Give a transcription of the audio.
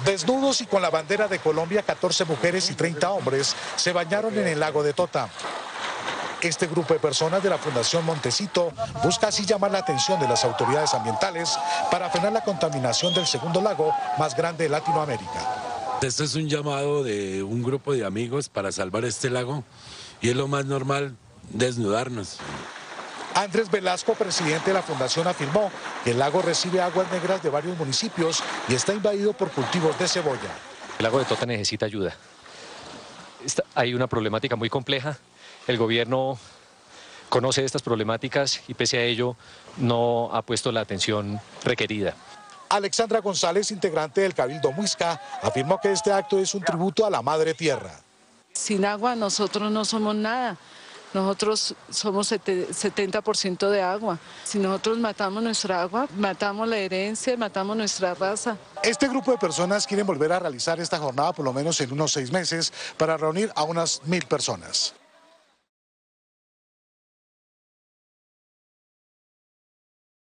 Desnudos y con la bandera de Colombia, 14 mujeres y 30 hombres se bañaron en el lago de Tota. Este grupo de personas de la Fundación Montecito busca así llamar la atención de las autoridades ambientales para frenar la contaminación del segundo lago más grande de Latinoamérica. Esto es un llamado de un grupo de amigos para salvar este lago y es lo más normal desnudarnos. Andrés Velasco, presidente de la Fundación, afirmó que el lago recibe aguas negras de varios municipios y está invadido por cultivos de cebolla. El lago de Tota necesita ayuda. Hay una problemática muy compleja. El gobierno conoce estas problemáticas y pese a ello no ha puesto la atención requerida. Alexandra González, integrante del Cabildo Muisca, afirmó que este acto es un tributo a la Madre Tierra. Sin agua nosotros no somos nada. Nosotros somos 70% de agua. Si nosotros matamos nuestra agua, matamos la herencia, matamos nuestra raza. Este grupo de personas quieren volver a realizar esta jornada por lo menos en unos 6 meses para reunir a unas 1000 personas.